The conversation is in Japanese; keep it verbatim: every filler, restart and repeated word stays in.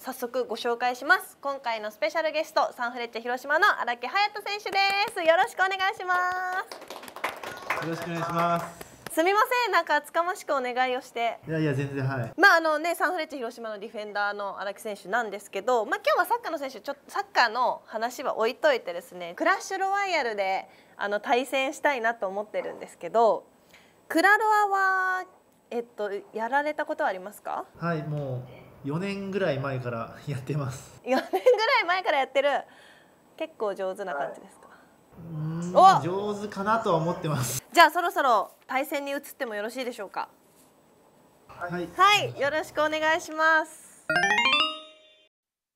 早速ご紹介します。今回のスペシャルゲスト、サンフレッチェ広島の荒木隼人選手です。よろしくお願いします。 よろしくお願いします。 すみません、なんか厚かましくお願いをして。 いやいや、全然。はい。 まああのね、サンフレッチェ広島のディフェンダーの荒木選手なんですけど、まあ今日はサッカーの選手、ちょっとサッカーの話は置いといてですね、クラッシュロワイヤルであの対戦したいなと思ってるんですけど、クラロワはえっとやられたことはありますか？ はい、もうよねんぐらい前からやってます。 よねんぐらい前からやってる。結構上手な感じですか？ はい、上手かなとは思ってます。 じゃあそろそろ対戦に移ってもよろしいでしょうか？ はい、 はい、よろしくお願いします。